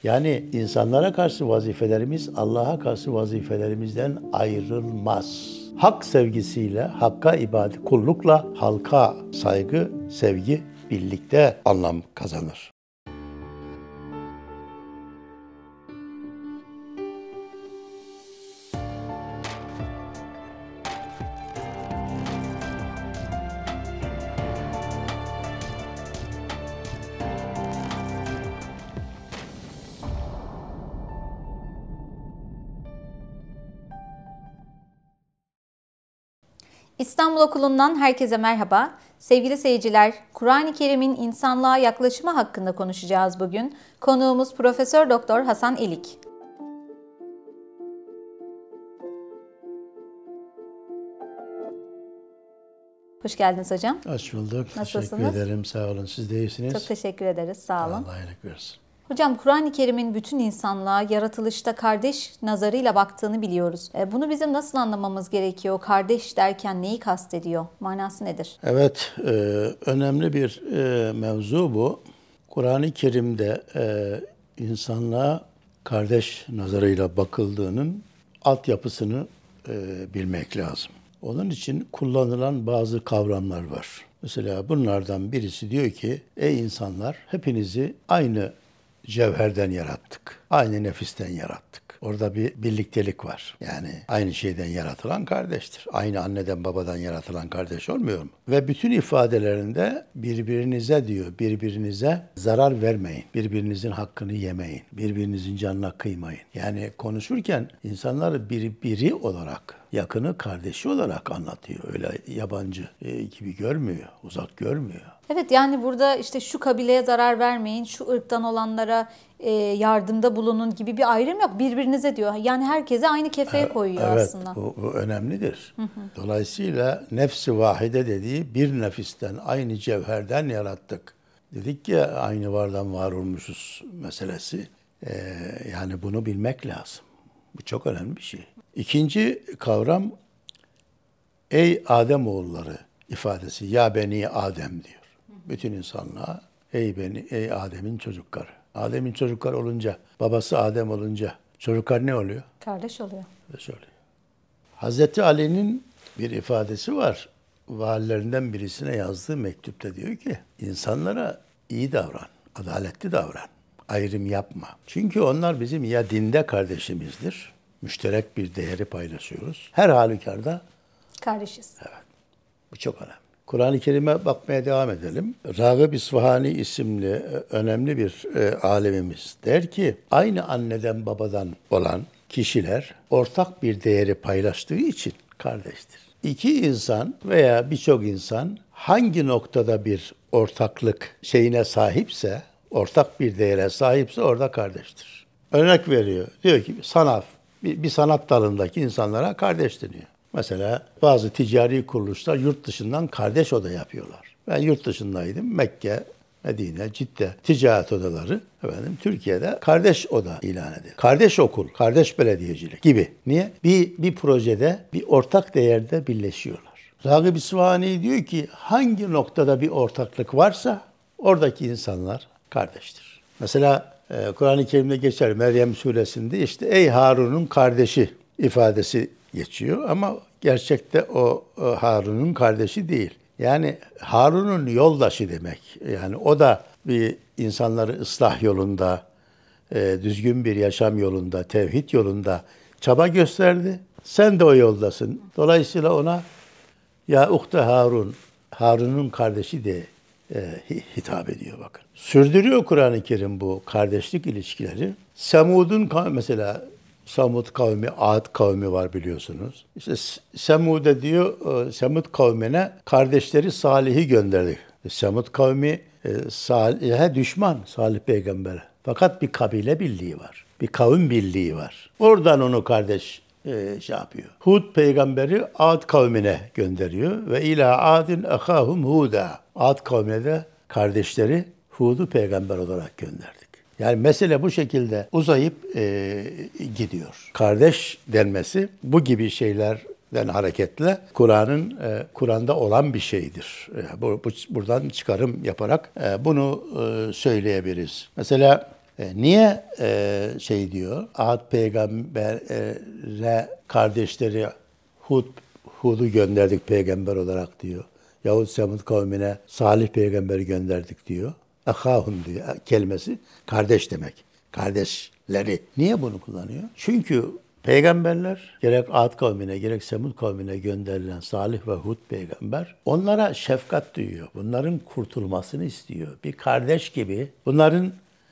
Yani insanlara karşı vazifelerimiz Allah'a karşı vazifelerimizden ayrılmaz. Hak sevgisiyle, hakka ibadet, kullukla halka saygı, sevgi birlikte anlam kazanır. İstanbul Okulu'ndan herkese merhaba. Sevgili seyirciler, Kur'an-ı Kerim'in insanlığa yaklaşımı hakkında konuşacağız bugün. Konuğumuz Profesör Doktor Hasan Elik. Hoş geldiniz hocam. Hoş bulduk. Nasılsınız? Teşekkür ederim. Sağ olun. Siz de iyisiniz. Çok teşekkür ederiz. Sağ olun. Allah iyilik versin. Hocam, Kur'an-ı Kerim'in bütün insanlığa yaratılışta kardeş nazarıyla baktığını biliyoruz. Bunu bizim nasıl anlamamız gerekiyor? Kardeş derken neyi kastediyor? Manası nedir? Evet, önemli bir mevzu bu. Kur'an-ı Kerim'de insanlığa kardeş nazarıyla bakıldığının altyapısını bilmek lazım. Onun için kullanılan bazı kavramlar var. Mesela bunlardan birisi diyor ki, ey insanlar, hepinizi aynı cevherden yarattık. Aynı nefisten yarattık. Orada bir birliktelik var. Yani aynı şeyden yaratılan kardeştir. Aynı anneden babadan yaratılan kardeş olmuyor mu? Ve bütün ifadelerinde birbirinize diyor, birbirinize zarar vermeyin. Birbirinizin hakkını yemeyin. Birbirinizin canına kıymayın. Yani konuşurken insanları biri olarak, yakını kardeşi olarak anlatıyor. Öyle yabancı gibi görmüyor, uzak görmüyor. Evet, yani burada işte şu kabileye zarar vermeyin, şu ırktan olanlara yardımda bulunun gibi bir ayrım yok. Birbirinize diyor. Yani herkese aynı kefeye koyuyor aslında. Evet, bu önemlidir. Dolayısıyla nefs-i vahide dediği bir nefisten, aynı cevherden yarattık. Dedik ki aynı vardan var olmuşuz meselesi. Yani bunu bilmek lazım. Bu çok önemli bir şey. İkinci kavram, ey Ademoğulları ifadesi. Ya beni Adem diyor. Bütün insanlığa ey Adem'in çocukları. Adem'in çocukları olunca, babası Adem olunca çocuklar ne oluyor? Kardeş oluyor. Kardeş oluyor. Hazreti Ali'nin bir ifadesi var. Valilerinden birisine yazdığı mektupta diyor ki, insanlara iyi davran, adaletli davran, ayrım yapma. Çünkü onlar bizim ya dinde kardeşimizdir, müşterek bir değeri paylaşıyoruz. Her halükarda kardeşiz. Evet, bu çok önemli. Kur'an-ı Kerim'e bakmaya devam edelim. Ragıb İsfahani isimli önemli bir alimimiz der ki, aynı anneden babadan olan kişiler ortak bir değeri paylaştığı için kardeştir. İki insan veya birçok insan hangi noktada bir ortaklık şeyine sahipse, ortak bir değere sahipse orada kardeştir. Örnek veriyor. Diyor ki bir sanat dalındaki insanlara kardeş deniyor. Mesela bazı ticari kuruluşlar yurt dışından kardeş oda yapıyorlar. Ben yurt dışındaydım. Mekke, Medine, Cidde ticaret odaları Türkiye'de kardeş oda ilan ediyor. Kardeş okul, kardeş belediyecilik gibi. Niye? Bir projede, bir ortak değerde birleşiyorlar. Ragıb İsfahani diyor ki hangi noktada bir ortaklık varsa oradaki insanlar kardeştir. Mesela Kur'an-ı Kerim'de geçer Meryem suresinde işte ey Harun'un kardeşi ifadesi geçiyor ama gerçekte o Harun'un kardeşi değil. Yani Harun'un yoldaşı demek. Yani o da bir insanları ıslah yolunda, düzgün bir yaşam yolunda, tevhid yolunda çaba gösterdi. Sen de o yoldasın. Dolayısıyla ona ya uhte Harun, Harun'un kardeşi de hitap ediyor bakın. Sürdürüyor Kur'an-ı Kerim bu kardeşlik ilişkileri. Semud'un mesela Samud kavmi, Ad kavmi var biliyorsunuz. İşte Semud'e diyor, Semud kavmine kardeşleri Salih'i gönderdi. Semud kavmi Salih'e düşman, Salih peygambere. Fakat bir kabile birliği var, bir kavim birliği var. Oradan onu kardeş yapıyor. Hud peygamberi Ad kavmine gönderiyor ve ila adin ahahum Huda. Ad kavmine de kardeşleri Hud'u peygamber olarak gönderdik. Yani mesele bu şekilde uzayıp gidiyor. Kardeş denmesi bu gibi şeylerden hareketle Kur'an'da olan bir şeydir. Buradan çıkarım yaparak bunu söyleyebiliriz. Mesela Niye şey diyor? Ad peygambere kardeşleri Hud'u gönderdik peygamber olarak diyor. Yahut Semud kavmine Salih peygamberi gönderdik diyor. Ahahun diyor kelimesi kardeş demek. Kardeşleri. Niye bunu kullanıyor? Çünkü peygamberler gerek Ad kavmine gerek Semud kavmine gönderilen Salih ve Hud peygamber onlara şefkat duyuyor. Bunların kurtulmasını istiyor. Bir kardeş gibi bunların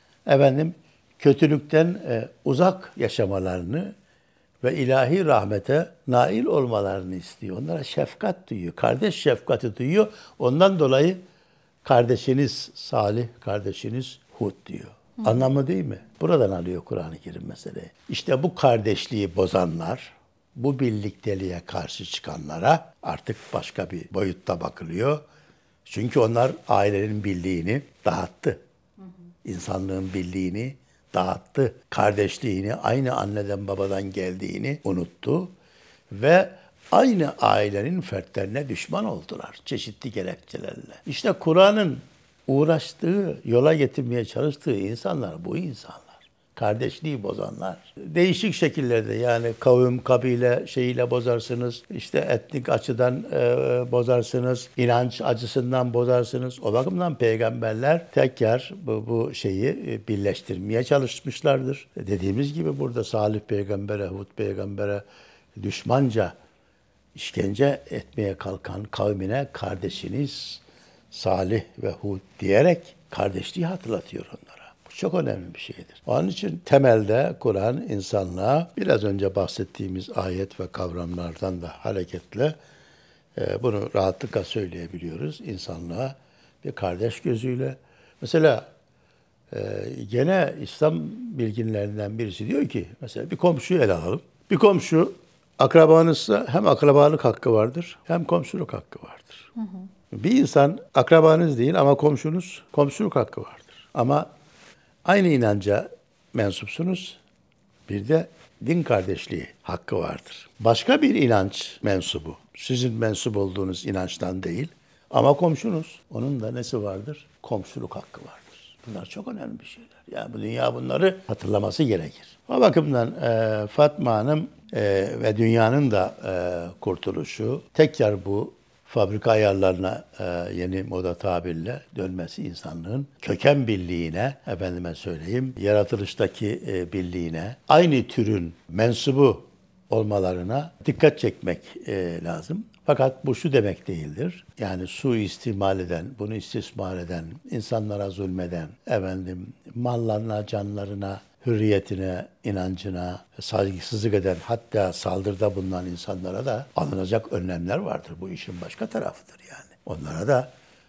kötülükten uzak yaşamalarını ve ilahi rahmete nail olmalarını istiyor. Onlara şefkat duyuyor. Kardeş şefkati duyuyor. Ondan dolayı kardeşiniz Salih, kardeşiniz Hud diyor. Anlamı değil mi? Buradan alıyor Kur'an-ı Kerim meseleyi. İşte bu kardeşliği bozanlar, bu birlikteliğe karşı çıkanlara artık başka bir boyutta bakılıyor. Çünkü onlar ailenin birliğini dağıttı. İnsanlığın birliğini dağıttı. Kardeşliğini, aynı anneden babadan geldiğini unuttu. Ve aynı ailenin fertlerine düşman oldular çeşitli gerekçelerle. İşte Kur'an'ın uğraştığı, yola getirmeye çalıştığı insanlar bu insanlar. Kardeşliği bozanlar. Değişik şekillerde yani kavim, kabile şeyiyle bozarsınız. İşte etnik açıdan bozarsınız. İnanç açısından bozarsınız. O bakımdan peygamberler tekrar bu şeyi birleştirmeye çalışmışlardır. Dediğimiz gibi burada Salih peygambere, Hud peygambere düşmanca işkence etmeye kalkan kavmine kardeşiniz Salih ve Hud diyerek kardeşliği hatırlatıyor onlara. Bu çok önemli bir şeydir. Onun için temelde Kur'an insanlığa biraz önce bahsettiğimiz ayet ve kavramlardan da hareketle bunu rahatlıkla söyleyebiliyoruz. İnsanlığa bir kardeş gözüyle. Mesela gene İslam bilginlerinden birisi diyor ki mesela bir komşuyu ele alalım. Bir komşu akrabanızsa hem akrabalık hakkı vardır hem komşuluk hakkı vardır. Bir insan akrabanız değil ama komşunuz komşuluk hakkı vardır. Ama aynı inanca mensupsunuz. Bir de din kardeşliği hakkı vardır. Başka bir inanç mensubu. Sizin mensup olduğunuz inançtan değil ama komşunuz. Onun da nesi vardır? Komşuluk hakkı vardır. Bunlar çok önemli bir şeyler. Yani bu dünya bunları hatırlaması gerekir. O bakımdan Fatma Hanım ve dünyanın da kurtuluşu tekrar bu fabrika ayarlarına yeni moda tabirle dönmesi insanlığın köken birliğine, yaratılıştaki birliğine, aynı türün mensubu olmalarına dikkat çekmek lazım. Fakat bu şu demek değildir. Yani suistimal eden, bunu istismar eden, insanlara zulmeden, mallarına, canlarına, hürriyetine, inancına saygısızlık eden, hatta saldırıda bulunan insanlara da alınacak önlemler vardır. Bu işin başka tarafıdır yani. Onlara da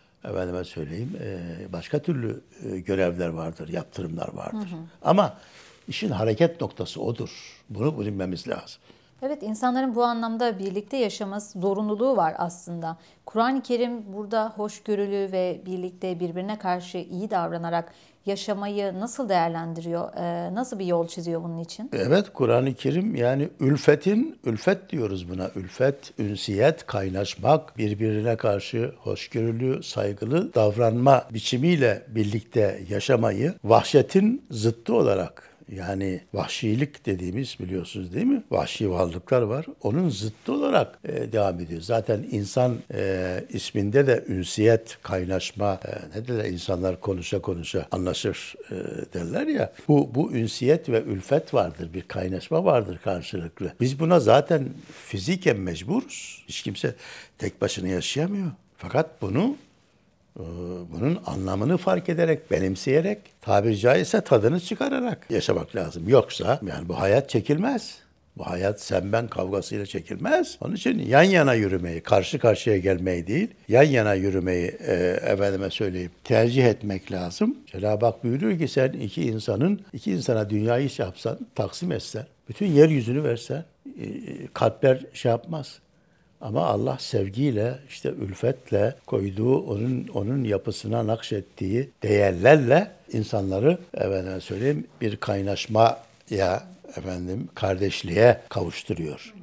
başka türlü görevler vardır, yaptırımlar vardır. Ama işin hareket noktası odur. Bunu bilmemiz lazım. Evet, insanların bu anlamda birlikte yaşaması zorunluluğu var aslında. Kur'an-ı Kerim burada hoşgörülü ve birlikte birbirine karşı iyi davranarak yaşamayı nasıl değerlendiriyor? Nasıl bir yol çiziyor bunun için? Evet, Kur'an-ı Kerim yani ülfet diyoruz buna. Ülfet, ünsiyet, kaynaşmak, birbirine karşı hoşgörülü, saygılı davranma biçimiyle birlikte yaşamayı vahşetin zıttı olarak, yani vahşilik dediğimiz biliyorsunuz değil mi? Vahşi varlıklar var. Onun zıttı olarak devam ediyor. Zaten insan isminde de ünsiyet, kaynaşma, ne derler, insanlar konuşa konuşa anlaşır derler ya. Bu ünsiyet ve ülfet vardır. Bir kaynaşma vardır karşılıklı. Biz buna zaten fiziken mecburuz. Hiç kimse tek başına yaşayamıyor. Fakat bunun anlamını fark ederek, benimseyerek, tabiri caizse tadını çıkararak yaşamak lazım. Yoksa yani bu hayat çekilmez. Bu hayat sen ben kavgasıyla çekilmez. Onun için yan yana yürümeyi, karşı karşıya gelmeyi değil, yan yana yürümeyi tercih etmek lazım. Cenab-ı Hak buyuruyor ki sen iki insana dünyayı yapsan, taksim etsen, bütün yeryüzünü versen, kalpler yapmaz. Ama Allah sevgiyle, ülfetle koyduğu onun yapısına nakşettiği değerlerle insanları bir kaynaşmaya, kardeşliğe kavuşturuyor.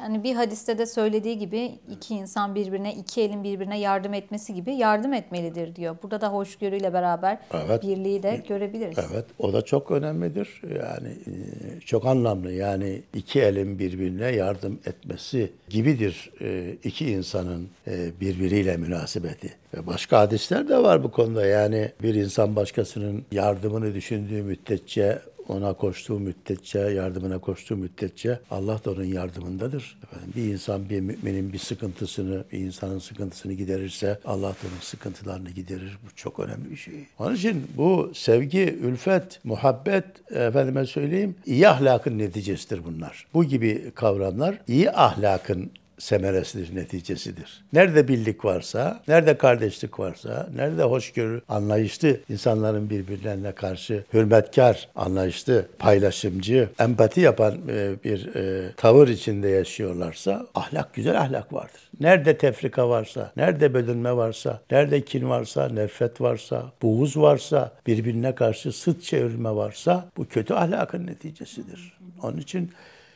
Yani bir hadiste de söylediği gibi iki insan birbirine, iki elin birbirine yardım etmesi gibi yardım etmelidir diyor. Burada da hoşgörüyle beraber Evet. birliği de görebiliriz. Evet, o da çok önemlidir. Yani çok anlamlı. Yani iki elin birbirine yardım etmesi gibidir iki insanın birbiriyle münasebeti. Ve başka hadisler de var bu konuda. Yani bir insan başkasının yardımını düşündüğü müddetçe, ona koştuğu müddetçe, yardımına koştuğu müddetçe Allah da onun yardımındadır. Efendim, bir insan bir müminin bir sıkıntısını, bir insanın sıkıntısını giderirse Allah da onun sıkıntılarını giderir. Bu çok önemli bir şey. Onun için bu sevgi, ülfet, muhabbet, efendime söyleyeyim, iyi ahlakın neticesidir bunlar. Bu gibi kavramlar iyi ahlakın semeresidir, neticesidir. Nerede birlik varsa, nerede kardeşlik varsa, nerede hoşgörü, anlayışlı insanların birbirlerine karşı hürmetkar, anlayışlı, paylaşımcı, empati yapan bir tavır içinde yaşıyorlarsa ahlak, güzel ahlak vardır. Nerede tefrika varsa, nerede bölünme varsa, nerede kin varsa, nefret varsa, buğuz varsa, birbirine karşı sıt çevirme varsa bu kötü ahlakın neticesidir. Onun için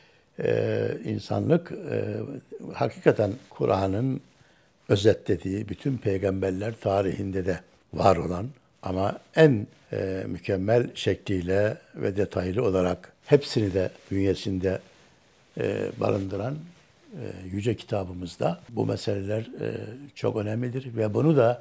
insanlık hakikaten Kur'an'ın özetlediği bütün peygamberler tarihinde de var olan ama en mükemmel şekliyle ve detaylı olarak hepsini de bünyesinde barındıran yüce kitabımızda bu meseleler çok önemlidir ve bunu da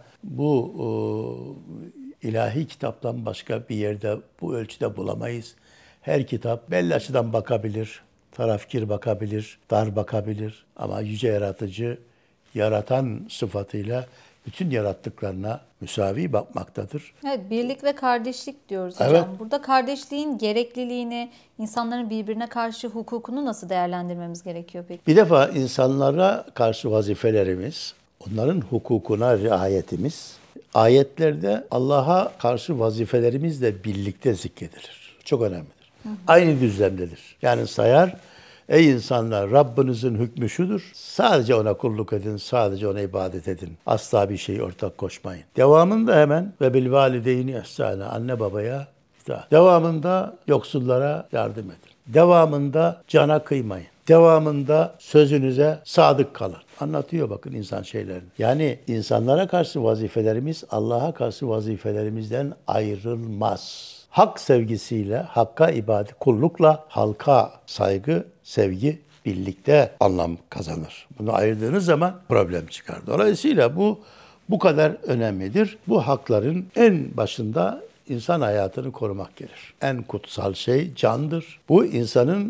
bu ilahi kitaptan başka bir yerde bu ölçüde bulamayız. Her kitap belli açıdan bakabilir, tarafkir bakabilir, dar bakabilir ama yüce yaratıcı, yaratan sıfatıyla bütün yarattıklarına müsavi bakmaktadır. Evet, birlik ve kardeşlik diyoruz hocam. Evet. Burada kardeşliğin gerekliliğini, insanların birbirine karşı hukukunu nasıl değerlendirmemiz gerekiyor peki? Bir defa insanlara karşı vazifelerimiz, onların hukukuna riayetimiz, ayetlerde Allah'a karşı vazifelerimizle birlikte zikredilir. Çok önemlidir. Aynı düzlemdedir. Yani sayar, ey insanlar, Rabbinizin hükmü şudur. Sadece ona kulluk edin, sadece ona ibadet edin. Asla bir şey ortak koşmayın. Devamında hemen ve bil valideyni ihsana, anne babaya itaat. Devamında yoksullara yardım edin. Devamında cana kıymayın. Devamında sözünüze sadık kalın. Anlatıyor bakın insan şeylerini. Yani insanlara karşı vazifelerimiz Allah'a karşı vazifelerimizden ayrılmaz. Hak sevgisiyle, hakka ibadet, kullukla halka saygı, sevgi birlikte anlam kazanır. Bunu ayırdığınız zaman problem çıkar. Dolayısıyla bu kadar önemlidir. Bu hakların en başında insan hayatını korumak gelir. En kutsal şey candır. Bu insanın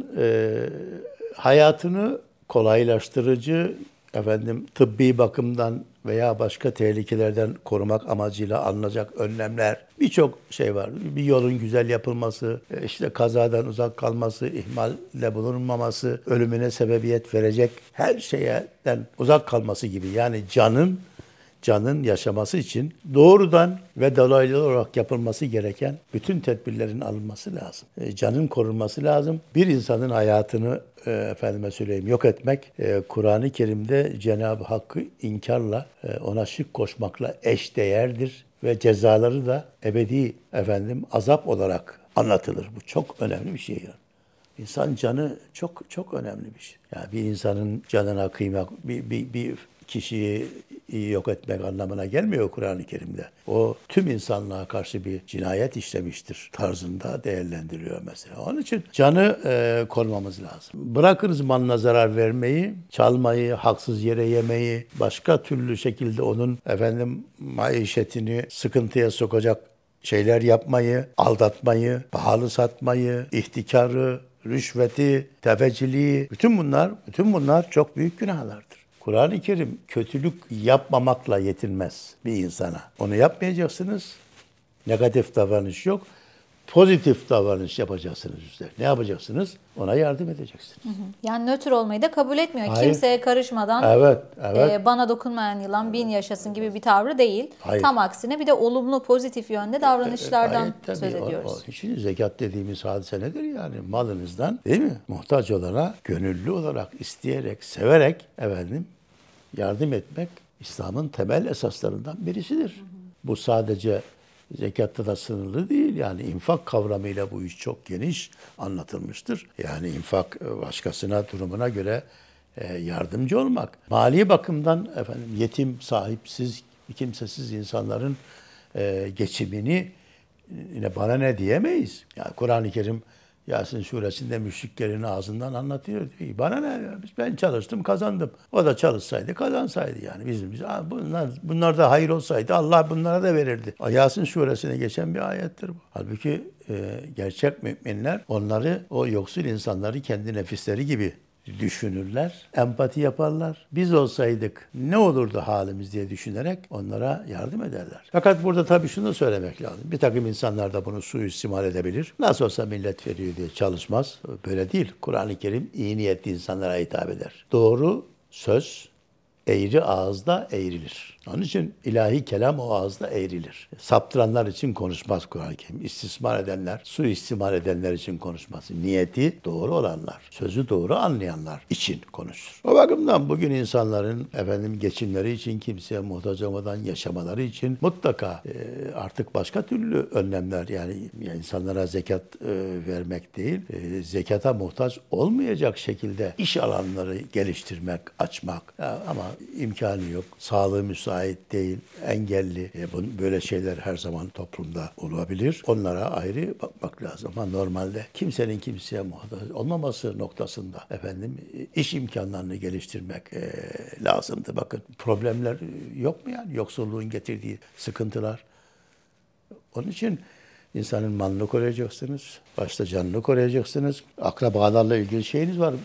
hayatını kolaylaştırıcı, tıbbi bakımdan veya başka tehlikelerden korumak amacıyla alınacak önlemler birçok şey var. Bir yolun güzel yapılması, işte kazadan uzak kalması, ihmalde bulunmaması, ölümüne sebebiyet verecek her şeyden uzak kalması gibi. Yani canın yaşaması için doğrudan ve dolaylı olarak yapılması gereken bütün tedbirlerin alınması lazım. Canın korunması lazım. Bir insanın hayatını yok etmek Kur'an-ı Kerim'de Cenab-ı Hakk'ı inkarla, ona şirk koşmakla eşdeğerdir ve cezaları da ebedi azap olarak anlatılır. Bu çok önemli bir şey yani. İnsan canı çok çok önemli bir şey. Yani bir insanın canına kıymak, bir kişiyi yok etmek anlamına gelmiyor Kur'an-ı Kerim'de. O tüm insanlığa karşı bir cinayet işlemiştir tarzında değerlendiriliyor mesela. Onun için canı korumamız lazım. Bırakınız malına zarar vermeyi, çalmayı, haksız yere yemeyi, başka türlü şekilde onun maişetini sıkıntıya sokacak şeyler yapmayı, aldatmayı, pahalı satmayı, ihtikarı, rüşveti, tefeciliği, bütün bunlar çok büyük günahlardır. Kur'an-ı Kerim kötülük yapmamakla yetinmez bir insana. Onu yapmayacaksınız. Negatif davranış yok. Pozitif davranış yapacaksınız üstelik. Ne yapacaksınız? Ona yardım edeceksiniz. Yani nötr olmayı da kabul etmiyor. Hayır. Kimseye karışmadan bana dokunmayan yılan bin yaşasın gibi bir tavrı değil. Hayır. Tam aksine bir de olumlu, pozitif yönde davranışlardan söz ediyoruz. Şimdi zekat dediğimiz hadise nedir yani? Malınızdan değil mi? Muhtaç olana gönüllü olarak, isteyerek, severek yardım etmek İslam'ın temel esaslarından birisidir. Bu sadece zekatta da sınırlı değil. Yani infak kavramıyla bu iş çok geniş anlatılmıştır. Yani infak başkasına, durumuna göre yardımcı olmak. Mali bakımdan efendim yetim, sahipsiz, kimsesiz insanların geçimini yine bana ne diyemeyiz. Yani Kur'an-ı Kerim Yasin suresinde müşriklerin ağzından anlatıyor. Diyor ki, bana ne? Ben çalıştım, kazandım. O da çalışsaydı, kazansaydı yani. Bunlar da hayır olsaydı Allah bunlara da verirdi. Yasin suresine geçen bir ayettir bu. Halbuki gerçek müminler onları, o yoksul insanları kendi nefisleri gibi düşünürler, empati yaparlar. Biz olsaydık ne olurdu halimiz diye düşünerek onlara yardım ederler. Fakat burada tabii şunu söylemek lazım. Bir takım insanlar da bunu suistimal edebilir. Nasıl olsa millet veriyor diye çalışmaz. Böyle değil. Kur'an-ı Kerim iyi niyetli insanlara hitap eder. Doğru söz eğri ağızda eğrilir. Onun için ilahi kelam o ağızda eğrilir. Saptıranlar için konuşmaz Kur'an-ı Kerim. İstismar edenler, suistimal edenler için konuşmaz. Niyeti doğru olanlar, sözü doğru anlayanlar için konuşur. O bakımdan bugün insanların geçimleri için, kimseye muhtaç olmadan yaşamaları için mutlaka artık başka türlü önlemler, yani insanlara zekat vermek değil, zekata muhtaç olmayacak şekilde iş alanları geliştirmek, açmak. Ama imkanı yok, sağlığı müsait değil, engelli. Böyle şeyler her zaman toplumda olabilir. Onlara ayrı bakmak lazım. Ama normalde kimsenin kimseye muhtaç olmaması noktasında iş imkanlarını geliştirmek lazımdı. Bakın problemler yok mu yani? Yoksulluğun getirdiği sıkıntılar. Onun için insanın malını koruyacaksınız. Başta canını koruyacaksınız. Akrabalarla ilgili şeyiniz var.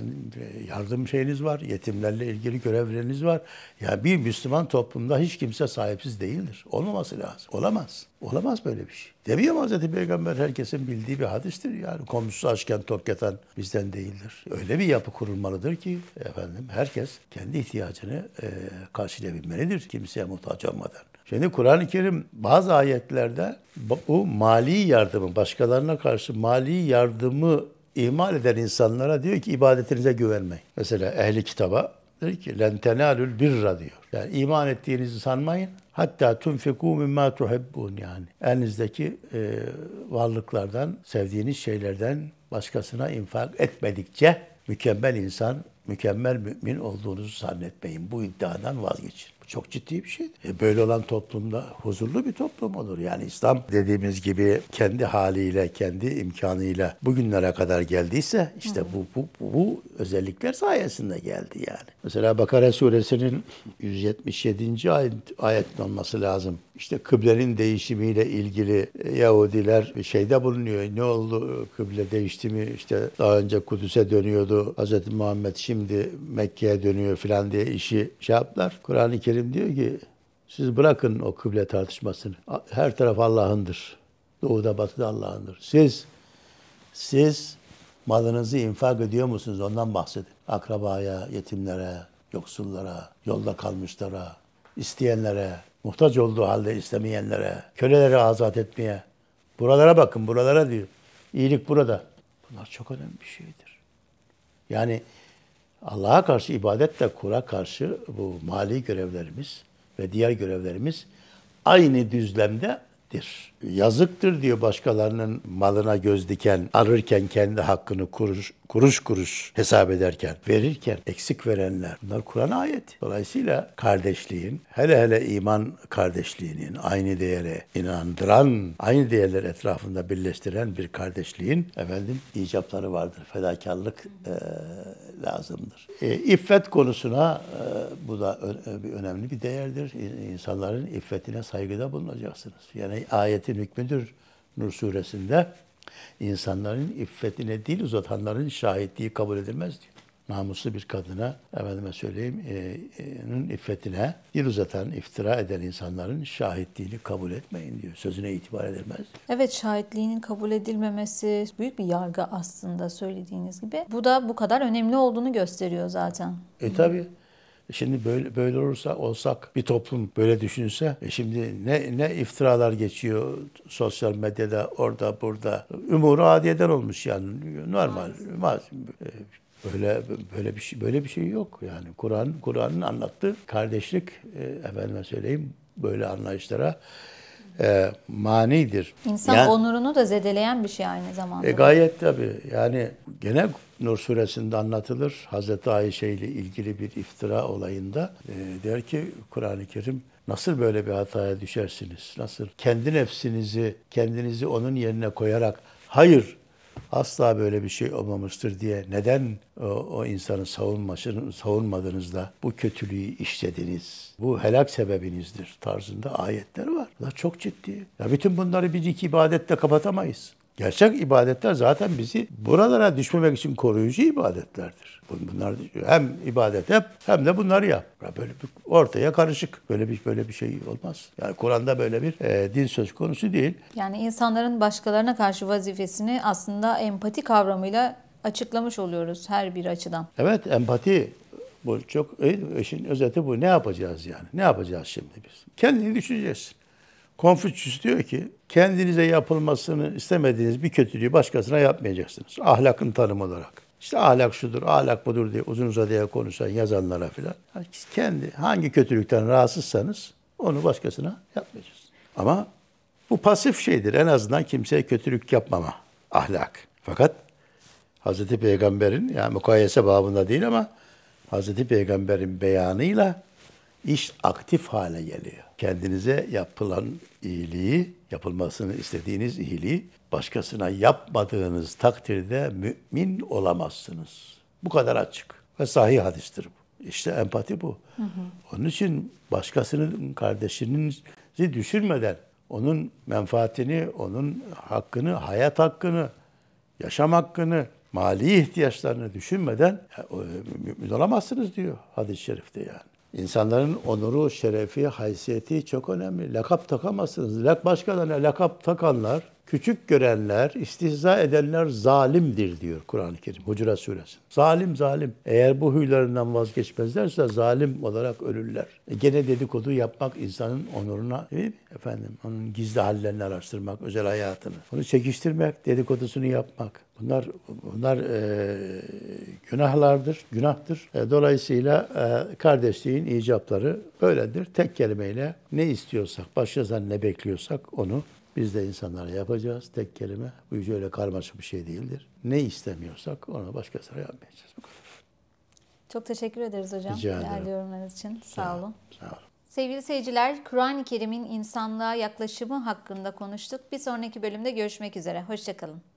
Yardım şeyiniz var. Yetimlerle ilgili görevleriniz var. Yani bir Müslüman toplumda hiç kimse sahipsiz değildir. Olmaması lazım. Olamaz. Olamaz böyle bir şey. Demiyor mu Hazreti Peygamber? Herkesin bildiği bir hadistir. Yani komşusu açken tok yatan bizden değildir. Öyle bir yapı kurulmalıdır ki herkes kendi ihtiyacını karşılayabilmelidir. Kimseye muhtaç olmadan. Şimdi Kur'an-ı Kerim bazı ayetlerde bu mali yardımı, başkalarına karşı mali yardımı ihmal eden insanlara diyor ki ibadetinize güvenmeyin. Mesela ehli kitaba diyor ki len tenalul birra diyor. Yani iman ettiğinizi sanmayın. Hatta tunfikû mimmâ tuhibbûn, yani elinizdeki varlıklardan, sevdiğiniz şeylerden başkasına infak etmedikçe mükemmel insan, mükemmel mümin olduğunuzu zannetmeyin. Bu iddiadan vazgeçin. Bu çok ciddi bir şey. Böyle olan toplumda huzurlu bir toplum olur. Yani İslam dediğimiz gibi kendi haliyle, kendi imkanıyla bugünlere kadar geldiyse işte bu özellikler sayesinde geldi yani. Mesela Bakara suresinin 177. ayet olması lazım. İşte kıblenin değişimiyle ilgili Yahudiler bir şeyde bulunuyor. Ne oldu? Kıble değişti mi? İşte daha önce Kudüs'e dönüyordu. Hz. Muhammed şimdi Mekke'ye dönüyor falan diye işi yaptılar. Kur'an-ı Kerim diyor ki siz bırakın o kıble tartışmasını. Her taraf Allah'ındır. Doğuda batıda Allah'ındır. Siz malınızı infak ediyor musunuz? Ondan bahsedin. Akrabaya, yetimlere, yoksullara, yolda kalmışlara, isteyenlere, muhtaç olduğu halde istemeyenlere, köleleri azat etmeye. Buralara bakın, buralara diyor. İyilik burada. Bunlar çok önemli bir şeydir. Yani Allah'a karşı ibadetle kula karşı bu mali görevlerimiz ve diğer görevlerimiz aynı düzlemdedir. Yazıktır diyor başkalarının malına göz diken, arırken kendi hakkını kuruş hesap ederken, verirken eksik verenler. Bunlar Kur'an ayeti. Dolayısıyla kardeşliğin, hele iman kardeşliğinin aynı değere inandıran, aynı değerler etrafında birleştiren bir kardeşliğin icapları vardır. Fedakarlık lazımdır. İffet konusuna bu da önemli bir değerdir. İnsanların iffetine saygıda bulunacaksınız. Yani ayetin hükmüdür Nur suresinde. İnsanların iffetine dil uzatanların şahitliği kabul edilmez diyor. Namuslu bir kadına, iffetine dil uzatan, iftira eden insanların şahitliğini kabul etmeyin diyor. Sözüne itibar edilmez diyor. Evet, şahitliğinin kabul edilmemesi büyük bir yargı aslında söylediğiniz gibi. Bu da bu kadar önemli olduğunu gösteriyor zaten. Tabii. Şimdi böyle olsak bir toplum böyle düşünse şimdi ne iftiralar geçiyor sosyal medyada, orada burada. Umur-u adiyeden olmuş yani, normal. Böyle bir şey yok yani. Kur'an'ın anlattığı kardeşlik böyle anlayışlara manidir. İnsan Yani, onurunu da zedeleyen bir şey aynı zamanda. gayet tabii. Yani gene Nur suresinde anlatılır. Hazreti Ayşe ile ilgili bir iftira olayında der ki Kur'an-ı Kerim, nasıl böyle bir hataya düşersiniz? Nasıl kendi nefsinizi, kendinizi onun yerine koyarak hayır asla böyle bir şey olmamıştır diye neden o insanı savunmadınız da bu kötülüğü işlediniz? Bu helak sebebinizdir tarzında ayetler var. Bunlar çok ciddi. Ya bütün bunları bir iki ibadetle kapatamayız. Gerçek ibadetler zaten bizi buralara düşmemek için koruyucu ibadetlerdir. Bunlar hem ibadet yap hem de bunları yap. Böyle bir ortaya karışık. Böyle bir şey olmaz. Yani Kur'an'da böyle bir din söz konusu değil. Yani insanların başkalarına karşı vazifesini aslında empati kavramıyla açıklamış oluyoruz her bir açıdan. Evet, empati bu çok işin özeti bu. Ne yapacağız yani? Ne yapacağız şimdi biz? Kendini düşüneceksin. Konfüçyüs diyor ki kendinize yapılmasını istemediğiniz bir kötülüğü başkasına yapmayacaksınız. Ahlakın tanımı olarak. İşte ahlak şudur, ahlak budur diye uzun uzadıya konuşan yazanlara filan. Yani kendi hangi kötülükten rahatsızsanız onu başkasına yapmayacaksınız. Ama bu pasif şeydir. En azından kimseye kötülük yapmama ahlak. Fakat Hazreti Peygamber'in, yani mukayese babında değil ama Hazreti Peygamber'in beyanıyla iş aktif hale geliyor. Kendinize yapılan iyiliği, yapılmasını istediğiniz iyiliği başkasına yapmadığınız takdirde mümin olamazsınız. Bu kadar açık ve sahih hadistir bu. İşte empati bu. Onun için başkasının, kardeşinizi düşürmeden onun menfaatini, onun hakkını, hayat hakkını, yaşam hakkını, mali ihtiyaçlarını düşünmeden mümin olamazsınız diyor hadis-i şerifte yani. İnsanların onuru, şerefi, haysiyeti çok önemli. Lakap takamazsınız. Başkalarına lakap takanlar, küçük görenler, istihza edenler zalimdir diyor Kur'an-ı Kerim. Hucurat Suresi. Zalim zalim. Eğer bu huylarından vazgeçmezlerse zalim olarak ölürler. Gene dedikodu yapmak insanın onuruna, değil mi? Efendim, onun gizli hallerini araştırmak, özel hayatını. Onu çekiştirmek, dedikodusunu yapmak. Bunlar günahlardır, günahtır. Dolayısıyla kardeşliğin icapları böyledir. Tek kelimeyle ne istiyorsak, başkasından ne bekliyorsak onu biz de insanlara yapacağız. Tek kelime. Bu iş öyle karmaşık bir şey değildir. Ne istemiyorsak onu başkasına yapmayacağız. Bu kadar. Çok teşekkür ederiz hocam. Rica ederim. Değerli yorumlarınız için. Sağ olun. Sağ olun. Sevgili seyirciler, Kur'an-ı Kerim'in insanlığa yaklaşımı hakkında konuştuk. Bir sonraki bölümde görüşmek üzere. Hoşça kalın.